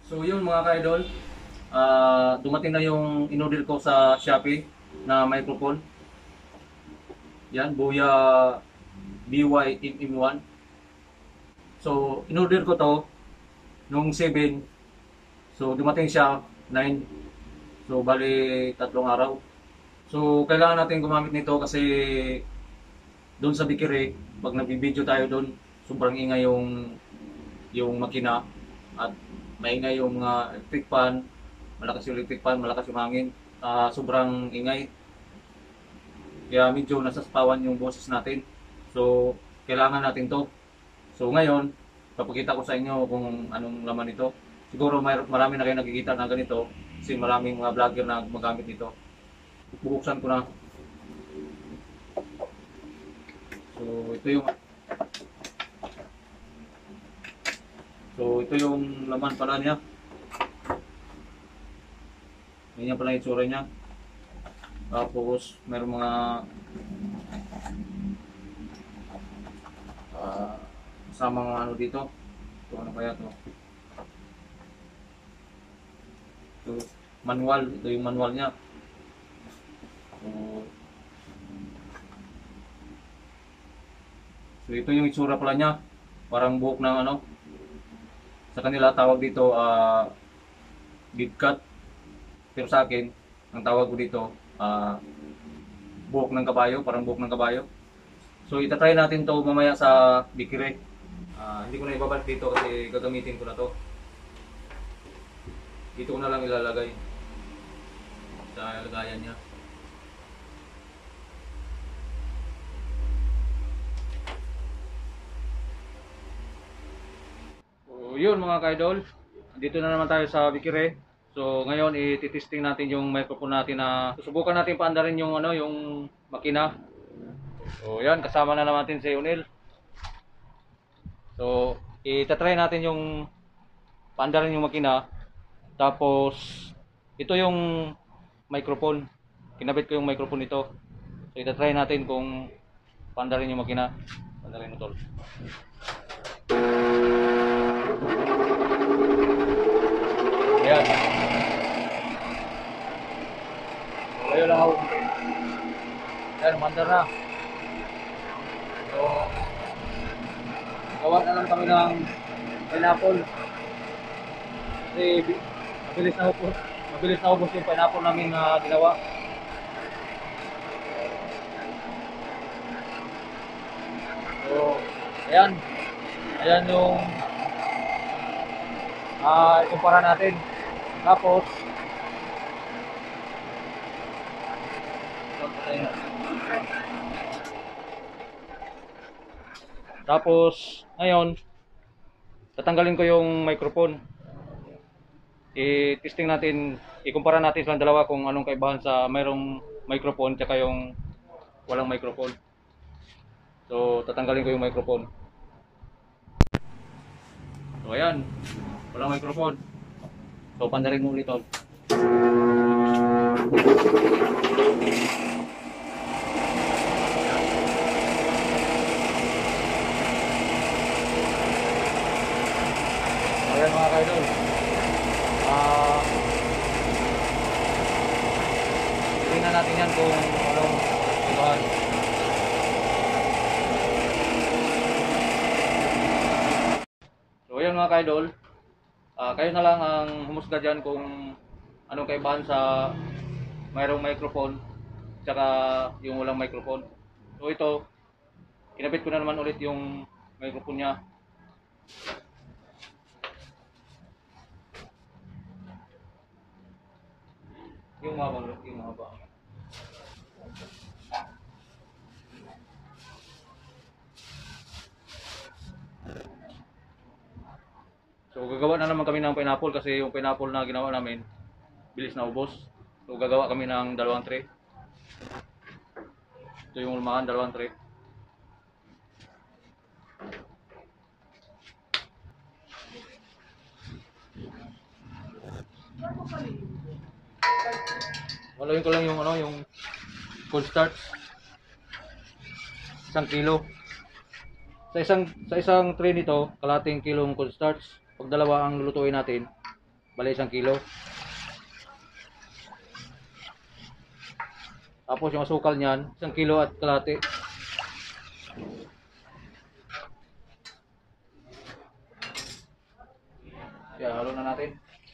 So yun mga ka-idol, dumating na yung inorder ko sa Shopee na microphone. Yan, Boya BY-MM1. So inorder ko to nung 7. So dumating siya 9. So bali 3 araw. So kailangan natin gumamit nito kasi doon sa Bikire, pag nag-video tayo doon, sobrang ingay yung makina at maingay yung electric fan, malakas yung electric fan, malakas yung hangin, sobrang ingay. Kaya medyo nasasapawan yung boses natin. So, kailangan natin to. So, ngayon, papakita ko sa inyo kung anong laman nito. Siguro marami na kayo nakikita na ganito kasi maraming mga vlogger na gumagamit nito. Bubuksan ko na. So, ito yung laman pala niya. Ganyan pala yung itsura niya. Tapos, meron mga kasamang ano dito. Ito ano kaya to? Ito, manual. Ito yung manual niya. So, ito yung itsura pala niya. Parang buhok ng ano. Sa kanila tawag dito big cut. Pero sa akin, ang tawag ko dito buhok ng kabayo, parang buhok ng kabayo. So itatry natin to mamaya sa Bikire. Hindi ko na ibabalik dito kasi gagamitin ko na to. Dito ko na lang ilalagay sa lagayan niya. So yun mga ka-idol, dito na naman tayo sa Bikire. So ngayon i-testing natin yung microphone natin na susubukan natin paandarin yung ano, yung makina. So yan, kasama na naman natin si Unil. So itatry natin yung paandarin yung makina. Tapos ito yung microphone. Kinabit ko yung microphone nito. So itatry natin kung paandarin yung makina. Paandarin mo tol. Ayan. So ayun lang ako. Ayan, mandar na. So gawa na lang kami ng pineapple. Kasi mabilis na ubos yung pineapple namin na ginawa. So, ayan. Ayan yung ikumpara natin. Tapos ngayon tatanggalin ko yung microphone. I-testing natin, ikumpara natin silang dalawa kung anong kaibahan sa mayroong microphone tsaka yung walang microphone. So tatanggalin ko yung microphone. So ayan, walang microphone. So pandarin mo ulit tol. Ayan mga kaidol. Tingnan natin yan kung anong kaibahan. So ayan mga kaidol. Kayo na lang ang humusga dyan kung anong kaibahan sa mayroong microphone tsaka yung walang microphone. So ito, kinabit ko na naman ulit yung microphone nya. Yung mahaba. So gagawa na naman kami ng pineapple kasi yung pineapple na ginawa namin bilis na ubos. So gagawa kami ng 2 tray. Ito yung lumahan, 2 tray. Walawin ko lang yung ano, yung cornstarch. 1 kilo. Sa isang tray nito, kalating kilong cornstarch. Pag dalawa ang lulutuin natin, Bali 1 kilo. Tapos yung asukal niyan, 1 kilo at kalahati. Kaya halo na natin.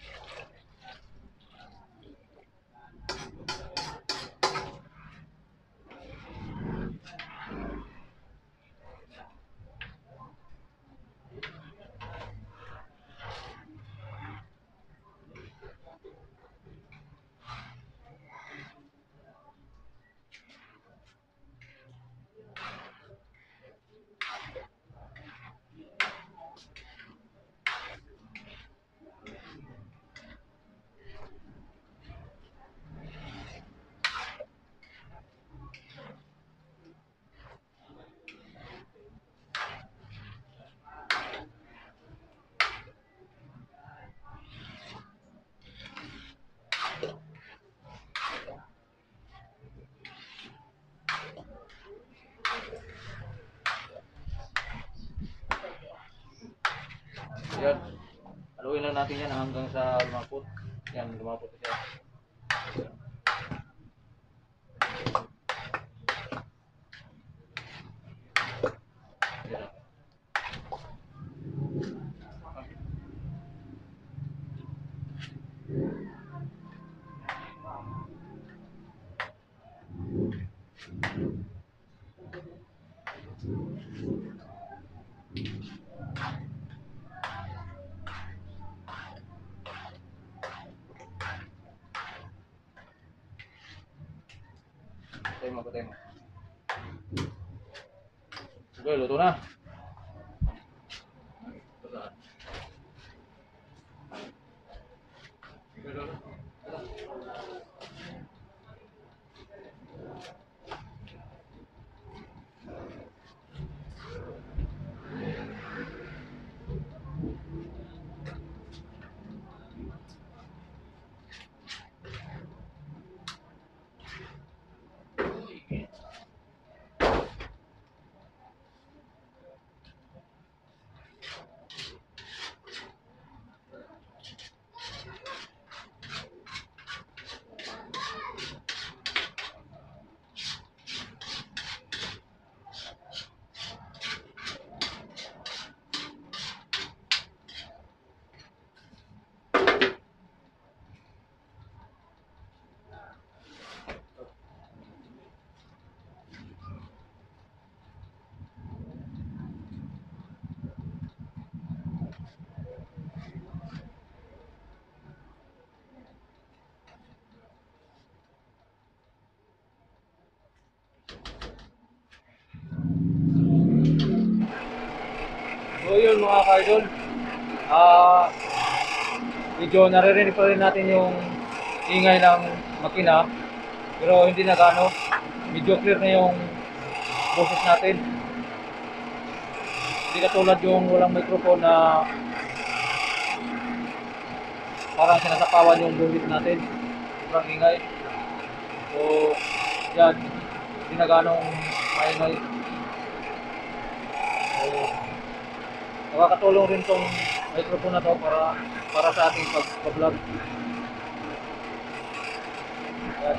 Yan. Haluin lang natin yan hanggang sa lumapot. Yan, lumapot na siya. Yan. Patay mo. Okay, luto na. So yun mga ka-idol, medyo naririnig pa rin natin yung ingay ng makina, pero hindi na gaano, medyo clear na yung boses natin. Hindi katulad yung walang microphone na parang sinasapawan yung boses natin, sobrang ingay. So yan, hindi na gaanong maingay. So nakakatulong rin tong microphone na to para sa ating pag-vlog. Yan.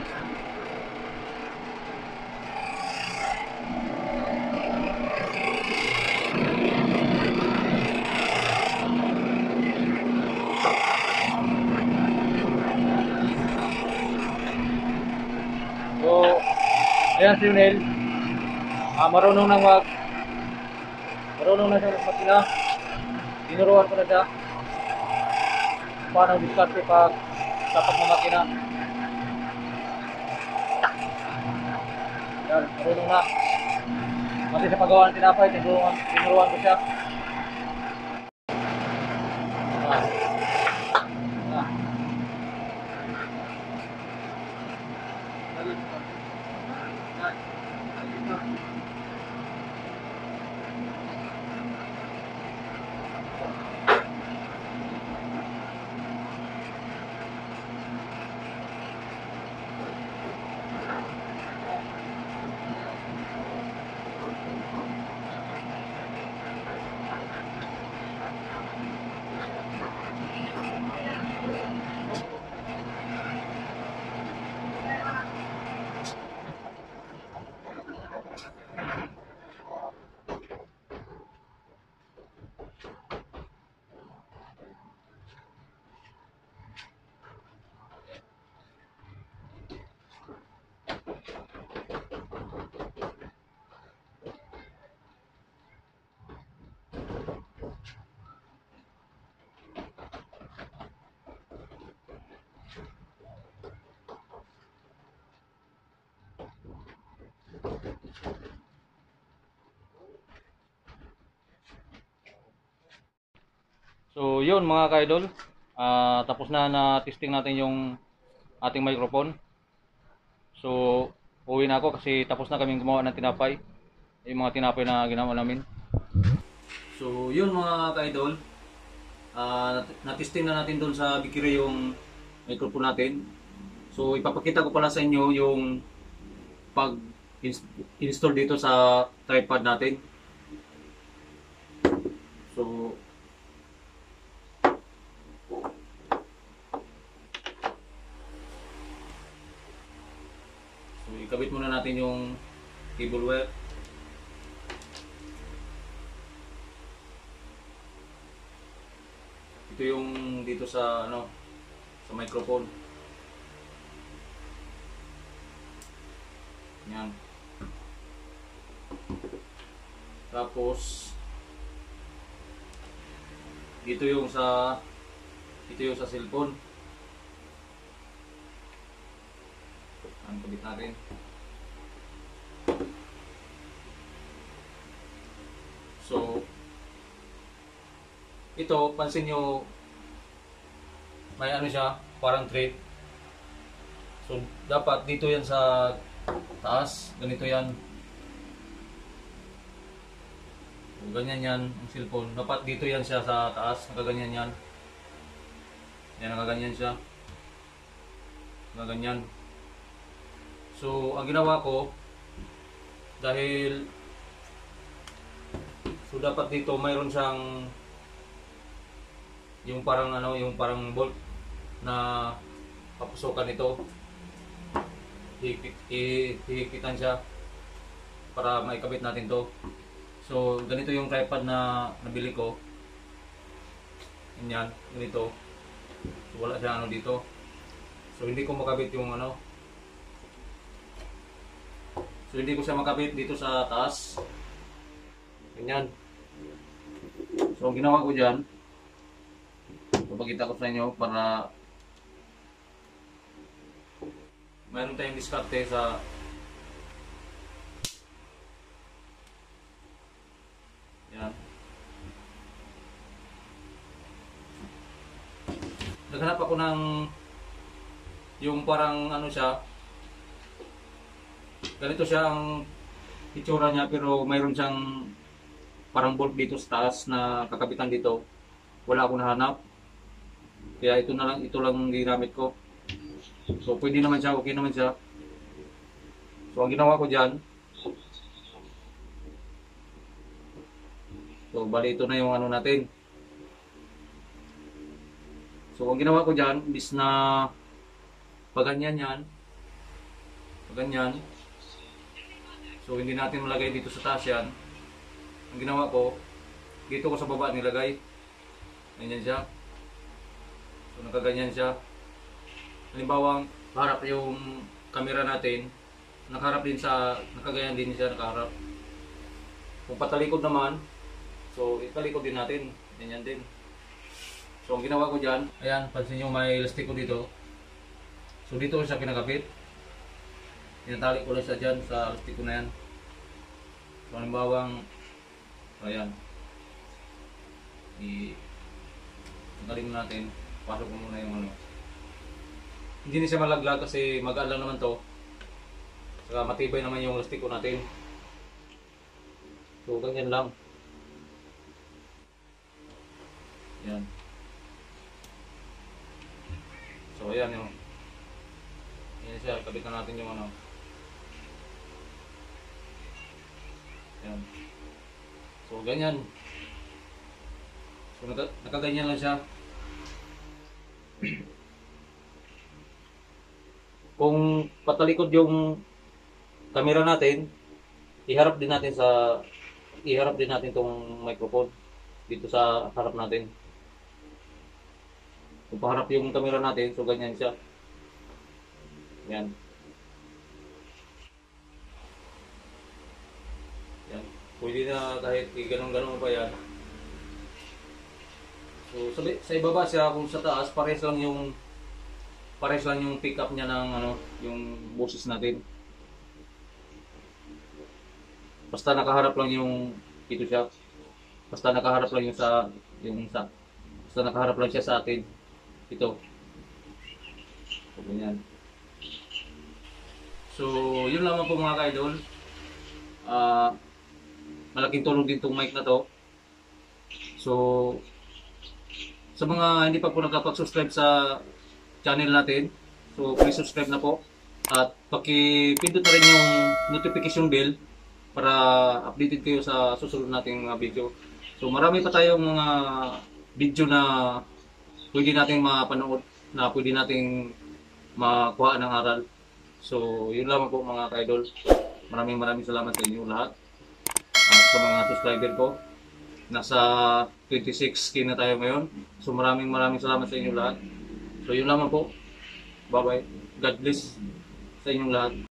So, ayan si Nel. Marunong na siya makina. Tinuruan ko na siya paano diskarte pag tapak ng makina. Yan, marunong na. Kasi sa paggawa ng tinapay, tinuruan ko siya. So yun mga ka-idol, tapos na testing natin yung ating microphone. So uwi na ako kasi tapos na kaming gumawa ng tinapay, yung mga tinapay na ginawa namin. So yun mga ka-idol, na-testing na natin doon sa Bikiri yung microphone natin. So ipapakita ko pala sa inyo yung pag-install dito sa tripod natin. So ikabit muna natin yung cable wire. Ito yung dito sa sa microphone. Yan. Tapos ito yung sa cellphone. Ang kabit natin. So ito, pansin nyo, may ano siya, parang thread. So dapat dito yan sa taas, ganito yan. So, ganyan yan ang cellphone. Dapat dito yan siya sa taas, nakaganyan yan. Yan, nakaganyan siya. Nakaganyan. So ang ginawa ko, dahil dapat dito mayroon siyang yung parang bolt na papusukan ito. Hihikitan siya para maikabit natin to. So ganito yung tripod na nabili ko. Ganyan, ganito. So, wala siya dito. So hindi ko makabit yung So hindi ko siya makabit dito sa taas. Ganyan. So ang ginawa ko diyan, papakita ko sa inyo para mayroon tayong diskarte sa yan. Naghanap ako ng yung parang siya, ganito siya ang itsura niya, pero mayroon siyang parang bolt dito sa taas na kakabitan dito. Wala akong nahanap, kaya ito lang ginamit ko. So pwede naman siya, okay naman siya. So ang ginawa ko dyan, so bali ito na yung natin. So ang ginawa ko dyan is na paganyan yan, paganyan. So hindi natin malagay dito sa taas yan. Ang ginawa ko, dito ko sa baba nilagay. Ganyan siya. So nakaganyan siya. Halimbawa, harap yung camera natin, nakaganyan din siya, nakaharap. Kung patalikod naman, so italikod din natin, ganyan din. So ang ginawa ko dyan, ayan, pansin nyo may elastiko dito. So dito ko siya kinakapit. Tinatali ko lang siya dyan sa elastiko na yan. So halimbawa, ayan, tanggalin natin, pasok ko muna yung hindi na siya malaglag kasi magaan lang naman to. Saka matibay naman yung elastiko natin. So ganyan lang. Yan. So ayan yung yan siya, kabit na natin yung yan. So ganyan. So nakaganyan lang siya. Kung patalikod yung camera natin, iharap din natin tong microphone dito sa harap natin. Kung paharap yung camera natin, so ganyan siya. Yan. Yan. Pwede na kahit ganun-ganun pa yan. So sa ibaba siya, kung sa taas pares lang yung pick up niya ng yung boses natin. Basta nakaharap lang yung ito siya. Basta nakaharap lang basta nakaharap lang siya sa atin. Ito. So, ganyan. So, yun lamang po mga ka-idol. Ah, malaking tulong din tong mic na to. So, sa mga hindi pa po nakapag-subscribe sa channel natin, so please subscribe na po. At paki-pindot na rin yung notification bell para updated kayo sa susunod nating mga video. So marami pa tayong mga video na pwede nating mapanood, na pwede nating makuha ng aral. So yun lamang po mga ka-idol. Maraming salamat sa inyo lahat. At sa mga subscriber ko, nasa 26K na tayo ngayon. So maraming salamat sa inyo lahat. So yun lamang po. Bye bye. God bless sa inyong lahat.